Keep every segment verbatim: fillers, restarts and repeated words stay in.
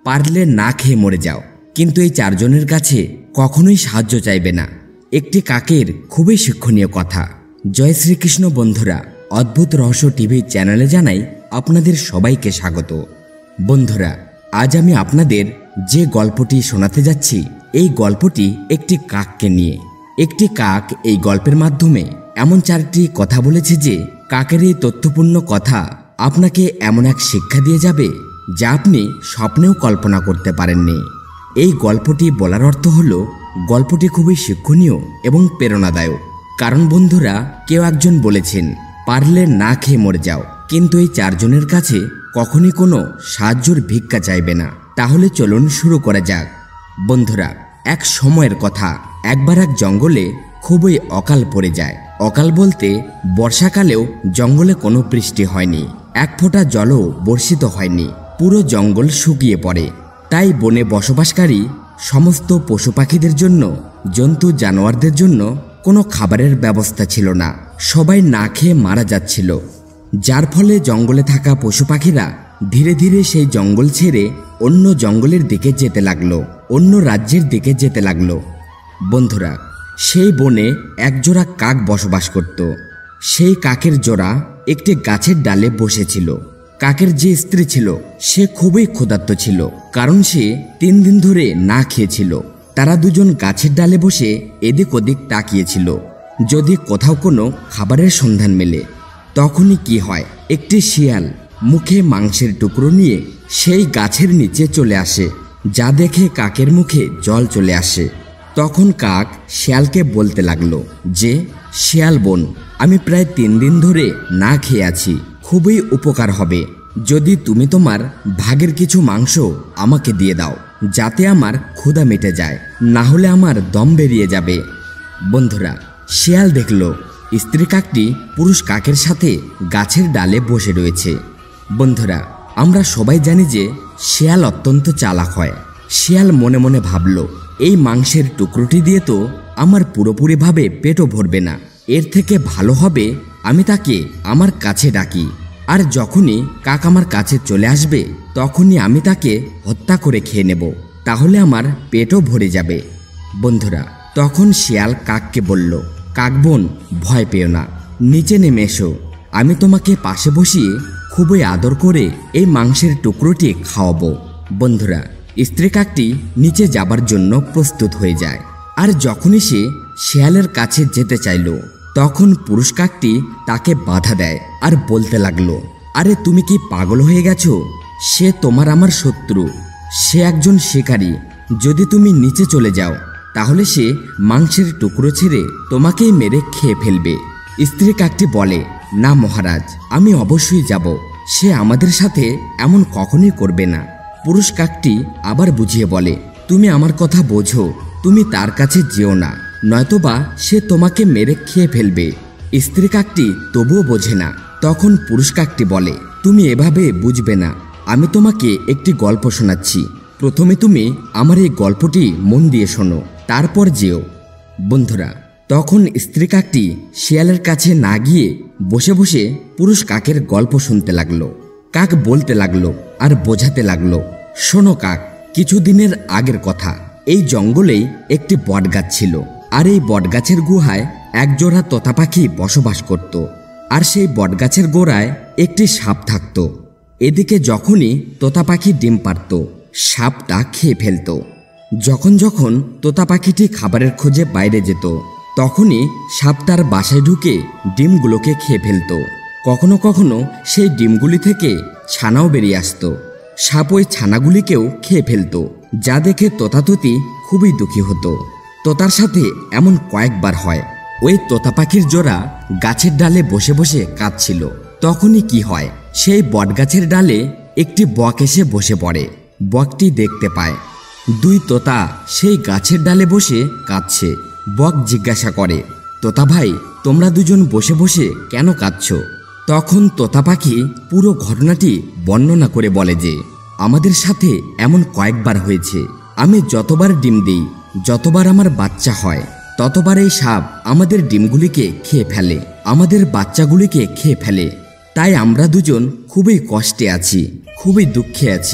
পারলে না খেয়ে মরে যাও, কিন্তু এই চারজনের কাছে কখনোই সাহায্য চাইবে না। একটি কাকের খুবই শিক্ষণীয় কথা। জয় শ্রীকৃষ্ণ বন্ধুরা, অদ্ভুত রহস্য টিভি চ্যানেলে জানাই আপনাদের সবাইকে স্বাগত। বন্ধুরা, আজ আমি আপনাদের যে গল্পটি শোনাতে যাচ্ছি, এই গল্পটি একটি কাককে নিয়ে। একটি কাক এই গল্পের মাধ্যমে এমন চারটি কথা বলেছে যে কাকের এই তথ্যপূর্ণ কথা আপনাকে এমন এক শিক্ষা দিয়ে যাবে যা আপনি স্বপ্নেও কল্পনা করতে পারেননি। এই গল্পটি বলার অর্থ হলো, গল্পটি খুবই শিক্ষণীয় এবং প্রেরণাদায়ক। কারণ বন্ধুরা, কেউ একজন বলেছেন পারলে না খেয়ে মরে যাও, কিন্তু এই চারজনের কাছে কখনই কোনো সাহায্যের ভিক্ষা চাইবে না। তাহলে চলুন শুরু করা যাক। বন্ধুরা, এক সময়ের কথা, একবার এক জঙ্গলে খুবই অকাল পড়ে যায়। অকাল বলতে বর্ষাকালেও জঙ্গলে কোনো বৃষ্টি হয়নি, এক ফোঁটা জলও বর্ষিত হয়নি, পুরো জঙ্গল শুকিয়ে পড়ে। তাই বনে বসবাসকারী সমস্ত পশু পাখিদের জন্য, জন্তু জানোয়ারদের জন্য কোনো খাবারের ব্যবস্থা ছিল না। সবাই না খেয়ে মারা যাচ্ছিল, যার ফলে জঙ্গলে থাকা পশু পাখিরা ধীরে ধীরে সেই জঙ্গল ছেড়ে অন্য জঙ্গলের দিকে যেতে লাগলো, অন্য রাজ্যের দিকে যেতে লাগলো। বন্ধুরা, সেই বনে একজোড়া কাক বসবাস করত। সেই কাকের জোড়া একটি গাছের ডালে বসেছিল। কাকের যে স্ত্রী ছিল সে খুবই ক্ষুধার্ত ছিল, কারণ সে তিন দিন ধরে না খেয়েছিল। তারা দুজন গাছের ডালে বসে এদিক ওদিক তাকিয়েছিল, যদি কোথাও কোনো খাবারের সন্ধান মেলে। তখনই কি হয়, একটি শিয়াল মুখে মাংসের টুকরো নিয়ে সেই গাছের নিচে চলে আসে, যা দেখে কাকের মুখে জল চলে আসে। তখন কাক শিয়ালকে বলতে লাগলো যে, শিয়াল বোন, আমি প্রায় তিন দিন ধরে না খেয়ে আছি, খুবই উপকার হবে যদি তুমি তোমার ভাগের কিছু মাংস আমাকে দিয়ে দাও, যাতে আমার ক্ষুধা মিটে যায়, না হলে আমার দম বেরিয়ে যাবে। বন্ধুরা, শিয়াল দেখলো স্ত্রী কাকটি পুরুষ কাকের সাথে গাছের ডালে বসে রয়েছে। বন্ধুরা, আমরা সবাই জানি যে শিয়াল অত্যন্ত চালাক হয়। শিয়াল মনে মনে ভাবল, এই মাংসের টুকরোটি দিয়ে তো আমার পুরোপুরিভাবে পেটও ভরবে না, এর থেকে ভালো হবে আমি তাকে আমার কাছে ডাকি, আর যখনই কাক আমার কাছে চলে আসবে তখনই আমি তাকে হত্যা করে খেয়ে নেব, তাহলে আমার পেটও ভরে যাবে। বন্ধুরা, তখন শিয়াল কাককে বলল, কাক বোন, ভয় পেও না, নিচে নেমে এসো, আমি তোমাকে পাশে বসিয়ে খুবই আদর করে এই মাংসের টুকরোটি খাওয়াবো। বন্ধুরা, স্ত্রী কাকটি নিচে যাবার জন্য প্রস্তুত হয়ে যায়, আর যখনই সে শিয়ালের কাছে যেতে চাইল তখন পুরুষ কাকটি তাকে বাধা দেয় আর বলতে লাগলো, আরে তুমি কি পাগল হয়ে গেছো? সে তোমার আমার শত্রু, সে একজন শিকারী, যদি তুমি নিচে চলে যাও তাহলে সে মাংসের টুকরো ছেড়ে তোমাকেই মেরে খেয়ে ফেলবে। স্ত্রী কাকটি বলে, না মহারাজ, আমি অবশ্যই যাব, সে আমাদের সাথে এমন কখনোই করবে না। পুরুষ কাকটি আবার বুঝিয়ে বলে, তুমি আমার কথা বোঝো, তুমি তার কাছে যেও না, নয়তোবা সে তোমাকে মেরে খেয়ে ফেলবে। স্ত্রী কাকটি তবুও বোঝে না। তখন পুরুষ কাকটি বলে, তুমি এভাবে বুঝবে না, আমি তোমাকে একটি গল্প শোনাচ্ছি, প্রথমে তুমি আমার এই গল্পটি মন দিয়ে শোনো, তারপর যেও। বন্ধুরা, তখন স্ত্রী কাকটি শিয়ালের কাছে না গিয়ে বসে বসে পুরুষ কাকের গল্প শুনতে লাগলো। কাক বলতে লাগলো আর বোঝাতে লাগলো, শোনো কাক, কিছুদিনের আগের কথা, এই জঙ্গলেই একটি বটগাছ ছিল, আর এই বটগাছের গুহায় একজোড়া তোতা পাখি বসবাস করত, আর সেই বটগাছের গোড়ায় একটি সাপ থাকত। এদিকে যখনই তোতা পাখি ডিম পারত, সাপটা খেয়ে ফেলত। যখন যখন তোতা পাখিটি খাবারের খোঁজে বাইরে যেত, তখনই সাপ তার বাসায় ঢুকে ডিমগুলোকে খেয়ে ফেলত। কখনো কখনো সেই ডিমগুলি থেকে ছানাও বেরিয়ে আসত। সাপ ওই ছানাগুলিকেও খেয়ে ফেলত, যা দেখে তোতাততি খুবই দুঃখী হতো। তোতার সাথে এমন কয়েকবার হয়। ওই তোতা পাখির জোড়া গাছের ডালে বসে বসে কাঁদছিল। তখনই কি হয়, সেই বটগাছের ডালে একটি বক এসে বসে পড়ে। বকটি দেখতে পায় দুই তোতা সেই গাছের ডালে বসে কাঁদছে। বক জিজ্ঞাসা করে, তোতা ভাই, তোমরা দুজন বসে বসে কেন কাঁদছ? তখন তোতা পাখি পুরো ঘটনাটি বর্ণনা করে বলে যে, আমাদের সাথে এমন কয়েকবার হয়েছে, আমি যতবার ডিম দিই, যতবার আমার বাচ্চা হয়, ততবার এই সাপ আমাদের ডিমগুলিকে খেয়ে ফেলে, আমাদের বাচ্চাগুলিকে খেয়ে ফেলে। তাই আমরা দুজন খুবই কষ্টে আছি, খুবই দুঃখে আছি।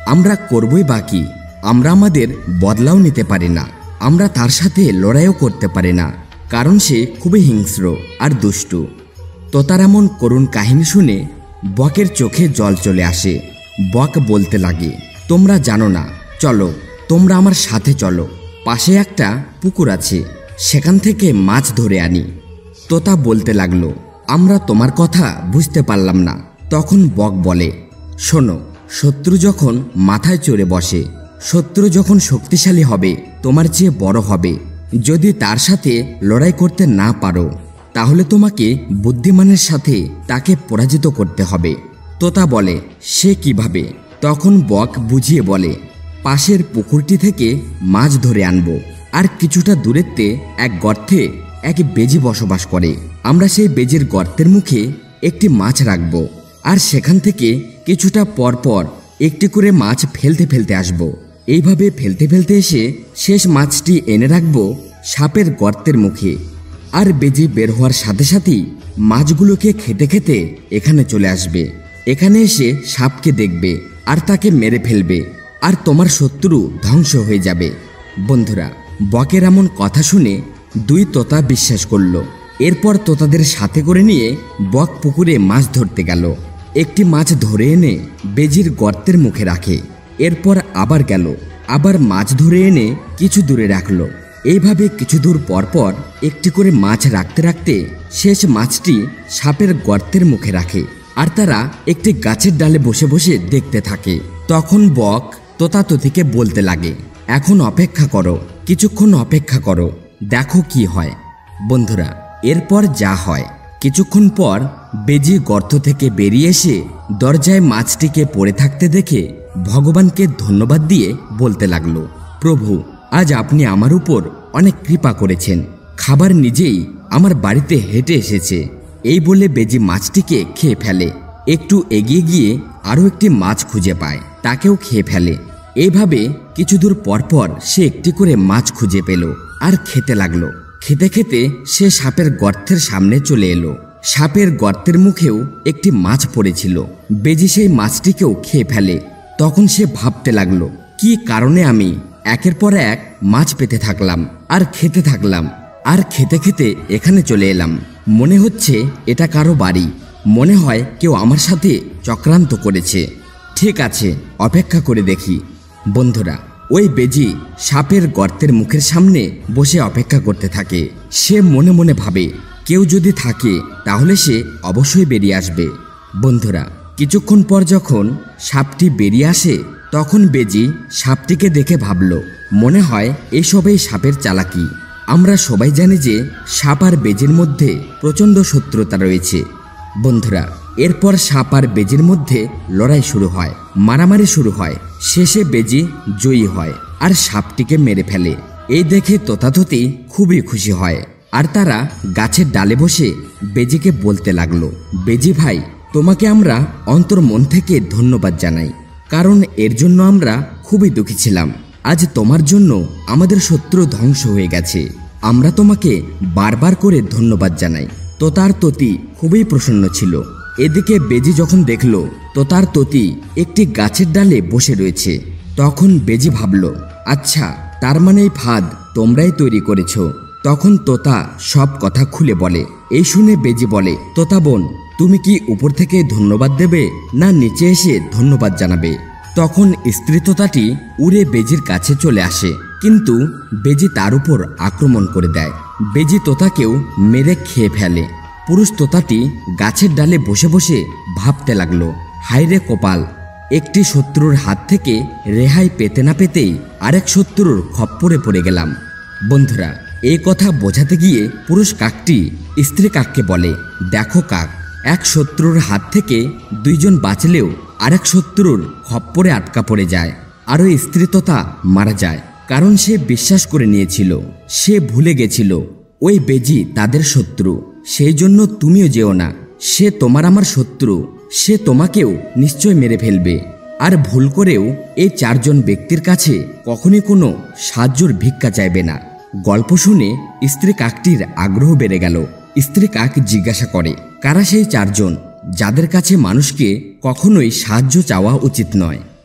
আমরা করবই বাকি, আমরা আমাদের বদলাও নিতে পারি না, আমরা তার সাথে লড়াইও করতে পারি না, কারণ সে খুবই হিংস্র আর দুষ্টু। তোতার এমন করুণ কাহিনী শুনে বকের চোখে জল চলে আসে। বক বলতে লাগে, তোমরা জানো না, চলো তোমরা আমার সাথে চলো, পাশে একটা পুকুর আছে, সেখান থেকে মাছ ধরে আনি। তোতা বলতে লাগলো, আমরা তোমার কথা বুঝতে পারলাম না। তখন বক বলে, শোনো, শত্রু যখন মাথায় চড়ে বসে, শত্রু যখন শক্তিশালী হবে, তোমার চেয়ে বড় হবে, যদি তার সাথে লড়াই করতে না পারো, তাহলে তোমাকে বুদ্ধিমানের সাথে তাকে পরাজিত করতে হবে। তোতা বলে, সে কিভাবে? তখন বক বুঝিয়ে বলে, পাশের পুকুরটি থেকে মাছ ধরে আনবো, আর কিছুটা দূরেতে এক গর্তে এক বেজি বসবাস করে, আমরা সেই বেজির গর্তের মুখে একটি মাছ রাখবো, আর সেখান থেকে কিছুটা পর পর একটি করে মাছ ফেলতে ফেলতে আসব। এইভাবে ফেলতে ফেলতে এসে শেষ মাছটি এনে রাখবো সাপের গর্তের মুখে, আর বেজি বের হওয়ার সাথে সাথেই মাছগুলোকে খেতে খেতে এখানে চলে আসবে। এখানে এসে সাপকে দেখবে আর তাকে মেরে ফেলবে, আর তোমার শত্রু ধ্বংস হয়ে যাবে। বন্ধুরা, বকের এমন কথা শুনে দুই তোতা বিশ্বাস করল। এরপর তোতাদের সাথে করে নিয়ে বক পুকুরে মাছ ধরতে গেল। একটি মাছ ধরে এনে বেজির গর্তের মুখে রাখে, এরপর আবার গেল, আবার মাছ ধরে এনে কিছু দূরে রাখলো। এইভাবে কিছু দূর পর পর একটি করে মাছ রাখতে রাখতে শেষ মাছটি সাপের গর্তের মুখে রাখে, আর তারা একটি গাছের ডালে বসে বসে দেখতে থাকে। তখন বক তোতা তোতিকে বলতে লাগে, এখন অপেক্ষা করো, কিছুক্ষণ অপেক্ষা করো, দেখো কি হয়। বন্ধুরা, এরপর যা হয়, কিছুক্ষণ পর বেজি গর্ত থেকে বেরিয়ে এসে দরজায় মাছটিকে পড়ে থাকতে দেখে ভগবানকে ধন্যবাদ দিয়ে বলতে লাগলো, প্রভু, আজ আপনি আমার উপর অনেক কৃপা করেছেন, খাবার নিজেই আমার বাড়িতে হেঁটে এসেছে। এই বলে বেজি মাছটিকে খেয়ে ফেলে। একটু এগিয়ে গিয়ে আরও একটি মাছ খুঁজে পায়, তাকেও খেয়ে ফেলে। এইভাবে কিছু দূর পর পর সে একটি করে মাছ খুঁজে পেল আর খেতে লাগলো। খেতে খেতে সে সাপের গর্তের সামনে চলে এলো। সাপের গর্তের মুখেও একটি মাছ পড়েছিল। বেজি সেই মাছটিকেও খেয়ে ফেলে। তখন সে ভাবতে লাগলো, কি কারণে আমি একের পর এক মাছ পেতে থাকলাম আর খেতে থাকলাম, আর খেতে খেতে এখানে চলে এলাম। মনে হচ্ছে এটা কারো বাড়ি, মনে হয় কেউ আমার সাথে চক্রান্ত করেছে। ঠিক আছে, অপেক্ষা করে দেখি। বন্ধুরা, ওই বেজি সাপের গর্তের মুখের সামনে বসে অপেক্ষা করতে থাকে। সে মনে মনে ভাবে, কেউ যদি থাকে তাহলে সে অবশ্যই বেরিয়ে আসবে। বন্ধুরা, কিছুক্ষণ পর যখন সাপটি বেরিয়ে আসে, তখন বেজি সাপটিকে দেখে ভাবল, মনে হয় এসবেই সাপের চালাকি। আমরা সবাই জানি যে সাপ আর বেজির মধ্যে প্রচণ্ড শত্রুতা রয়েছে। বন্ধুরা, এরপর সাপ আর বেজির মধ্যে লড়াই শুরু হয়, মারামারি শুরু হয়। শেষে বেজি জয়ী হয় আর সাপটিকে মেরে ফেলে। এই দেখে তোতাততি খুবই খুশি হয়, আর তারা গাছের ডালে বসে বেজিকে বলতে লাগলো, বেজি ভাই, তোমাকে আমরা অন্তর মন থেকে ধন্যবাদ জানাই, কারণ এর জন্য আমরা খুবই দুঃখী ছিলাম। আজ তোমার জন্য আমাদের শত্রু ধ্বংস হয়ে গেছে। আমরা তোমাকে বারবার করে ধন্যবাদ জানাই। তোতার ততি খুবই প্রসন্ন ছিল। এদিকে বেজি যখন দেখল তোতার ততি একটি গাছের ডালে বসে রয়েছে, তখন বেজি ভাবল, আচ্ছা, তার মানে এই ফাঁদ তোমরাই তৈরি করেছ। তখন তোতা সব কথা খুলে বলে। এই শুনে বেজি বলে, তোতা বোন, তুমি কি উপর থেকে ধন্যবাদ দেবে না নিচে এসে ধন্যবাদ জানাবে? তখন স্ত্রী তোতাটি উড়ে বেজির কাছে চলে আসে, কিন্তু বেজি তার উপর আক্রমণ করে দেয়। বেজি তোতাকেও মেরে খেয়ে ফেলে। পুরুষ তোতাটি গাছের ডালে বসে বসে ভাবতে লাগলো, হায়রে কপাল, একটি শত্রুর হাত থেকে রেহাই পেতে না পেতেই আরেক শত্রুর খপ্পরে পড়ে গেলাম। বন্ধুরা, এই কথা বোঝাতে গিয়ে পুরুষ কাকটি স্ত্রী কাককে বলে, দেখো কাক, এক শত্রুর হাত থেকে দুইজন বাঁচলেও আরেক শত্রুর খপ্পরে আটকা পড়ে যায়, আর ওই স্ত্রী তোতা মারা যায়, কারণ সে বিশ্বাস করে নিয়েছিল, সে ভুলে গেছিল ওই বেজি তাদের শত্রু। সেই জন্য তুমিও যেও না, সে তোমার আমার শত্রু, সে তোমাকেও নিশ্চয় মেরে ফেলবে। আর ভুল করেও এই চারজন ব্যক্তির কাছে কখনই কোনো সাহায্যর ভিক্ষা চাইবে না। গল্প শুনে স্ত্রী কাকটির আগ্রহ বেড়ে গেল। স্ত্রী কাক জিজ্ঞাসা করে, কারা সেই চারজন যাদের কাছে মানুষকে কখনোই সাহায্য চাওয়া উচিত নয়?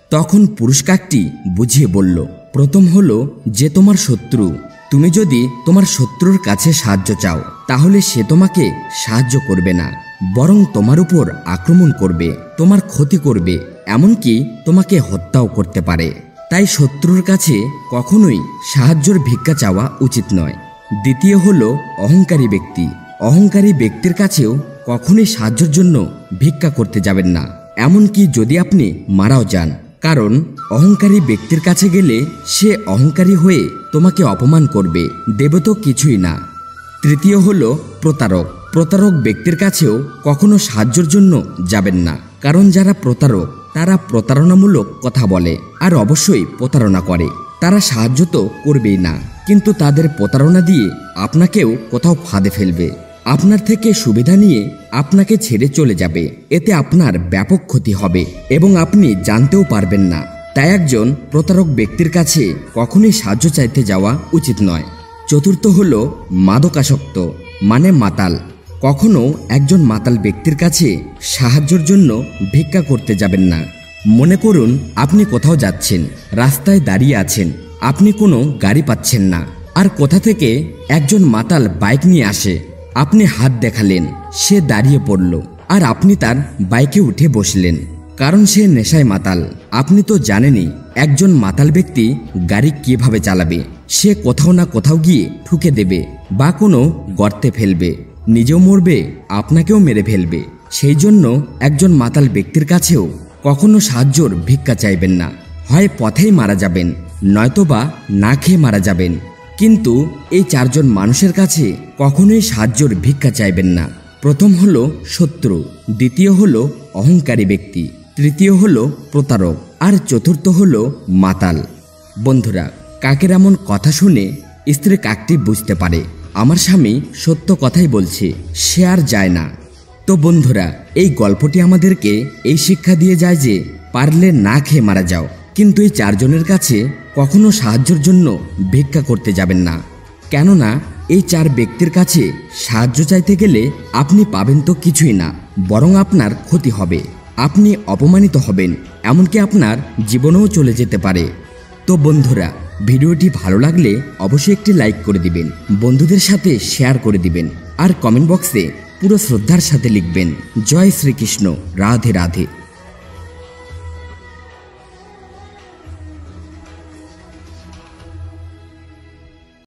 তখন পুরুষ কাকটি বুঝিয়ে বলল, প্রথম হলো যে তোমার শত্রু। তুমি যদি তোমার শত্রুর কাছে সাহায্য চাও তাহলে সে তোমাকে সাহায্য করবে না, বরং তোমার উপর আক্রমণ করবে, তোমার ক্ষতি করবে, এমনকি তোমাকে হত্যাও করতে পারে। তাই শত্রুর কাছে কখনোই সাহায্যের ভিক্ষা চাওয়া উচিত নয়। দ্বিতীয় হলো অহংকারী ব্যক্তি। অহংকারী ব্যক্তির কাছেও কখনোই সাহায্যের জন্য ভিক্ষা করতে যাবেন না, এমনকি যদি আপনি মারাও যান, কারণ অহংকারী ব্যক্তির কাছে গেলে সে অহংকারী হয়ে তোমাকে অপমান করবে, দেবে তো কিছুই না। তৃতীয় হলো প্রতারক। প্রতারক ব্যক্তির কাছেও কখনো সাহায্যের জন্য যাবেন না, কারণ যারা প্রতারক তারা প্রতারণামূলক কথা বলে আর অবশ্যই প্রতারণা করে। তারা সাহায্য তো করবেই না, কিন্তু তাদের প্রতারণা দিয়ে আপনাকেও কোথাও ফাঁদে ফেলবে, আপনার থেকে সুবিধা নিয়ে আপনাকে ছেড়ে চলে যাবে। এতে আপনার ব্যাপক ক্ষতি হবে এবং আপনি জানতেও পারবেন না। তাই একজন প্রতারক ব্যক্তির কাছে কখনোই সাহায্য চাইতে যাওয়া উচিত নয়। চতুর্থ হলো মাদকাসক্ত মানে মাতাল। কখনো একজন মাতাল ব্যক্তির কাছে সাহায্যের জন্য ভিক্ষা করতে যাবেন না। মনে করুন আপনি কোথাও যাচ্ছেন, রাস্তায় দাঁড়িয়ে আছেন, আপনি কোনো গাড়ি পাচ্ছেন না, আর কোথা থেকে একজন মাতাল বাইক নিয়ে আসে। আপনি হাত দেখালেন, সে দাঁড়িয়ে পড়ল আর আপনি তার বাইকে উঠে বসলেন, কারণ সে নেশায় মাতাল। আপনি তো জানেনই একজন মাতাল ব্যক্তি গাড়ি কিভাবে চালাবে। সে কোথাও না কোথাও গিয়ে ঠুকে দেবে বা কোনো গর্তে ফেলবে, নিজেও মরবে, আপনাকেও মেরে ফেলবে। সেই জন্য একজন মাতাল ব্যক্তির কাছেও কখনো সাহায্যর ভিক্ষা চাইবেন না। হয় পথেই মারা যাবেন, নয়তোবা না খেয়ে মারা যাবেন, কিন্তু এই চারজন মানুষের কাছে কখনোই সাহায্যর ভিক্ষা চাইবেন না। প্রথম হলো শত্রু, দ্বিতীয় হলো অহংকারী ব্যক্তি, তৃতীয় হলো প্রতারক, আর চতুর্থ হলো মাতাল। বন্ধুরা, কাকের এমন কথা শুনে স্ত্রী কাকটি বুঝতে পারে আমার স্বামী সত্য কথাই বলছে, সে আর যায় না। তো বন্ধুরা, এই গল্পটি আমাদেরকে এই শিক্ষা দিয়ে যায় যে পারলে না খেয়ে মারা যাও, কিন্তু এই চারজনের কাছে কখনো সাহায্যের জন্য ভিক্ষা করতে যাবেন না। কেননা এই চার ব্যক্তির কাছে সাহায্য চাইতে গেলে আপনি পাবেন তো কিছুই না, বরং আপনার ক্ষতি হবে, আপনি অপমানিত হবেন, এমনকি আপনার জীবনও চলে যেতে পারে। তো বন্ধুরা, ভিডিওটি ভালো লাগলে অবশ্যই একটি লাইক করে দিবেন, বন্ধুদের সাথে শেয়ার করে দিবেন, আর কমেন্ট বক্সে পুরো শ্রদ্ধার সাথে লিখবেন জয় শ্রীকৃষ্ণ, রাধে রাধে।